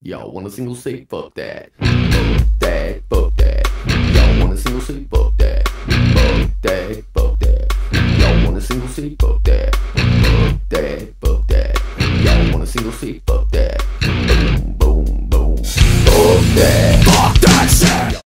Y'all want a single say fuck that. Fuck that, fuck that. Y'all want a single say fuck that. Fuck that, fuck that. Y'all want a single say fuck that. Fuck that, fuck that. Y'all want a single say fuck that. Boom, boom, boom. Fuck that. Fuck that shit.